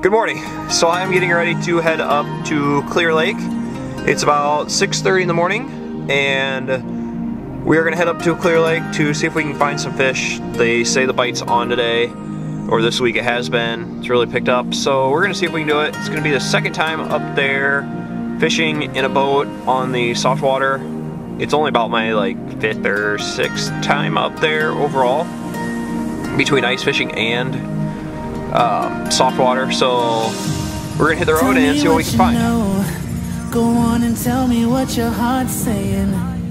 Good morning. So I'm getting ready to head up to Clear Lake. It's about 6:30 in the morning, and we are going to head up to Clear Lake to see if we can find some fish. They say the bite's on today, or this week it has been. It's really picked up, so we're going to see if we can do it. It's going to be the second time up there fishing in a boat on the soft water. It's only about my fifth or sixth time up there overall, between ice fishing and soft water. So we're gonna hit the road and see what we can find. Go on and tell me what your heart's saying.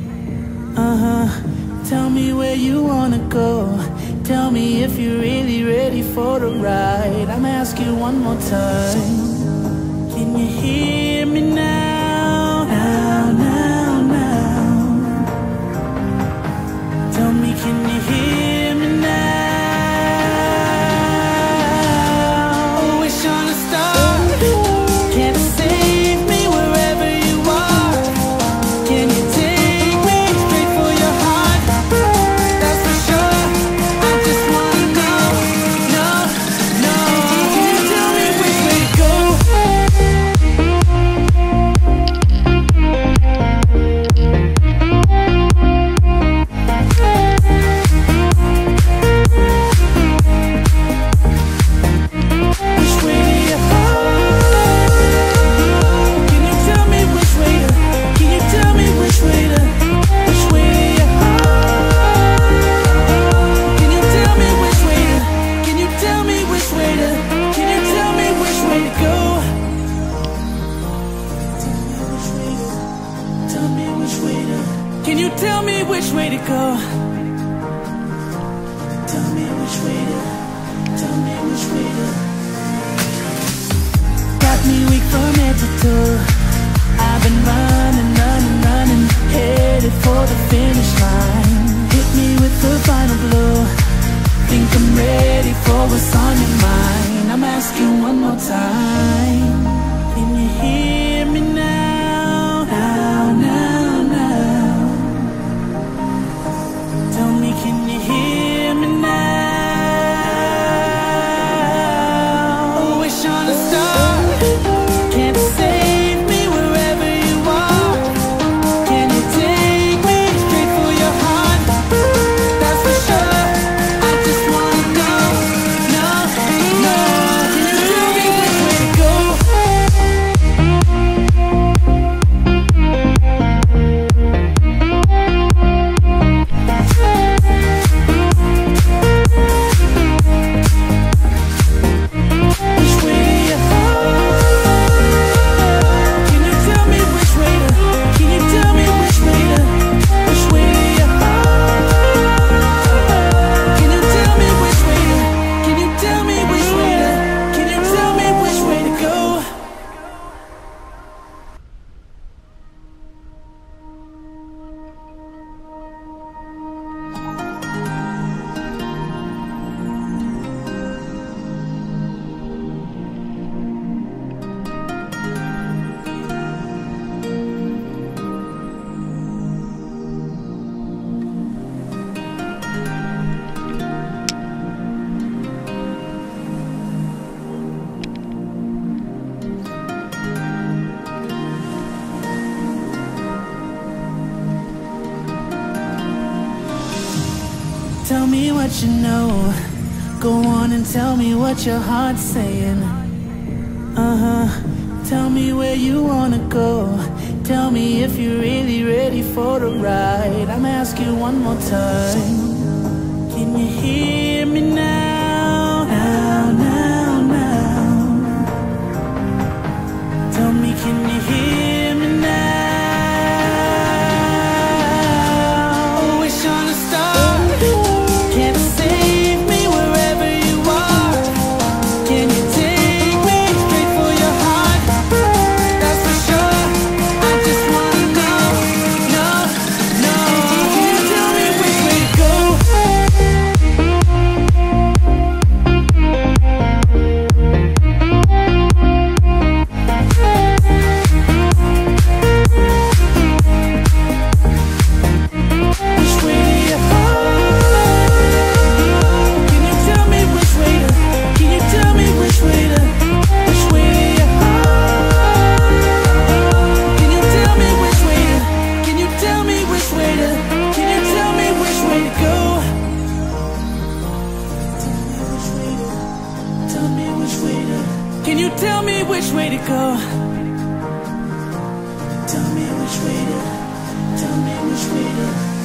Tell me where you wanna go. Tell me if you're really ready for the ride. I'm asking you one more time. Can you hear me now? Now, now, now. Tell me, can you hear me now? Can you tell me which way to go? Tell me which way to, tell me which way to. Got me weak from head to toe. I've been running, running, running, headed for the finish line. Hit me with the final blow. Think I'm ready for what's on your mind. I'm asking one more time. Can you hear me now? Now, now, now. Tell me, can you hear me now? Oh, wish on a star. Can't save me wherever you are. Can you take me straight for your heart? That's for sure. I just wanna know. No, no. Can you tell me which way to go? Tell me what you know. Go on and tell me what your heart's saying. Tell me where you wanna go. Tell me if you're really ready for the ride. I'm asking you one more time. Can you hear me now? Now, now, now. Tell me, can you hear me now? Oh, wish on a star. Can't save me wherever you are. Can you take me straight for your heart? That's for sure. I just wanna know. No, no. Can you tell me which way to go? which way to go. Tell me which way to, tell me which way to.